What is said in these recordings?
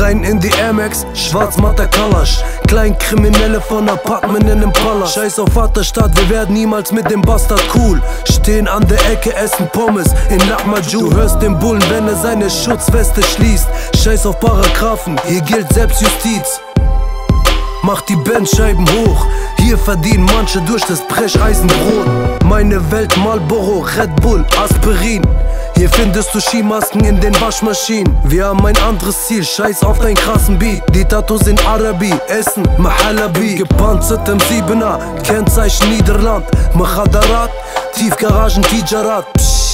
Rein in die Air Max, schwarz-matter Kalasch. Kleinkriminelle von Apartment in Impala. Scheiß auf Vaterstadt, wir werden niemals mit dem Bastard cool. Stehen an der Ecke, essen Pommes in Lahmacun. Du hörst den Bullen, wenn er seine Schutzweste schließt. Scheiß auf Paragraphen, hier gilt Selbstjustiz. Mach die Bandscheiben hoch, hier verdienen manche durch das Brecheisenbrot. Meine Welt Marlboro, Red Bull, Aspirin. Hier findest du Skimasken in den Waschmaschinen. Wir haben ein anderes Ziel, scheiß auf deinen krassen Beat. Die Tattoos sind Arabi, Essen, Mahalabi. Gepanzert im 7er, Kennzeichen Niederland. Machadarat, Tiefgaragen, Tijarat.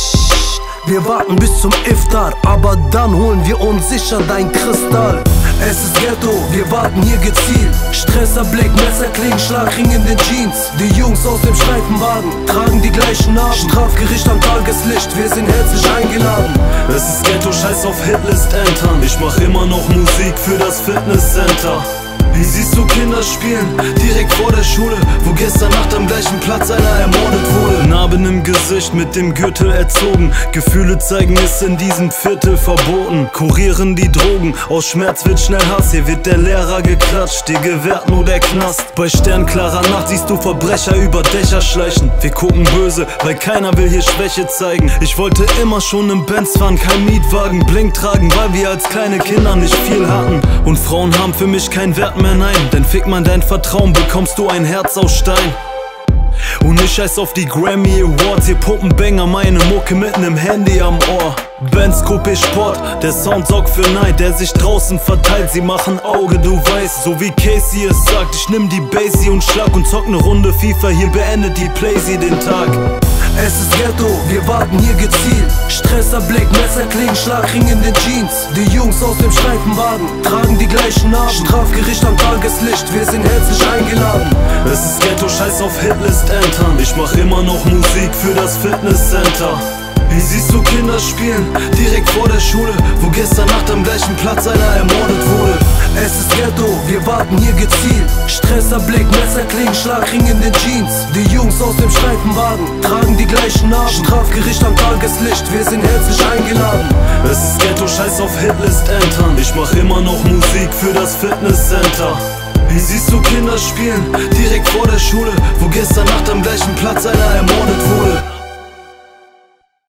Wir warten bis zum Iftar, aber dann holen wir uns sicher dein Kristall. Es ist Ghetto, wir warten hier gezielt. Stresserblick, Messerklingen, Schlagring in den Jeans. Die Jungs aus dem Streifenwagen tragen die gleichen Namen. Strafgericht am Tageslicht, wir sind herzlich eingeladen. Es ist Ghetto, scheiß auf Hitlist entern. Ich mach immer noch Musik für das Fitnesscenter. Wie siehst du Kinder spielen, direkt vor der Schule, wo gestern Nacht am gleichen Platz einer ermordet wurde? Narben im Gesicht, mit dem Gürtel erzogen. Gefühle zeigen ist in diesem Viertel verboten. Kurieren die Drogen, aus Schmerz wird schnell Hass. Hier wird der Lehrer geklatscht, dir gewährt nur der Knast. Bei sternklarer Nacht siehst du Verbrecher über Dächer schleichen. Wir gucken böse, weil keiner will hier Schwäche zeigen. Ich wollte immer schon im Benz fahren, kein Mietwagen. Blink tragen, weil wir als kleine Kinder nicht viel hatten. Und Frauen haben für mich keinen Wert mehr, nein. Denn fick man dein Vertrauen, bekommst du ein Herz aus Stein. Und ich scheiß auf die Grammy Awards. Hier pumpen Banger meine Mucke mit nem Handy am Ohr. Benz Coupé Sport, der Sound sorgt für Neid, der sich draußen verteilt. Sie machen Auge, du weißt, so wie Casey es sagt. Ich nimm die Basie und schlag und zock ne Runde FIFA. Hier beendet die Playsee den Tag. Es ist Ghetto, wir warten hier gezielt. Stresserblick, Messerklingen, Schlagring in den Jeans. Die Jungs aus dem Streifenwagen tragen die gleichen Namen. Strafgericht am Tageslicht, wir sind herzlich eingeladen. Es ist Ghetto, scheiß auf Hitlist entern. Ich mach immer noch Musik für das Fitnesscenter. Wie siehst du Kinder spielen, direkt vor der Schule, wo gestern Nacht am gleichen Platz einer ermordet wurde? Es ist Ghetto, wir warten hier gezielt. Stresserblick, Messerklingen, Schlagring in den Jeans. Die Jungs aus dem Streifenwagen tragen die gleichen Namen. Strafgericht am Tageslicht, wir sind herzlich eingeladen. Es ist Ghetto, scheiß auf Hitlist entern. Ich mach immer noch Musik für das Fitnesscenter. Wie siehst du Kinder spielen, direkt vor der Schule, wo gestern Nacht am gleichen Platz einer ermordet wurde?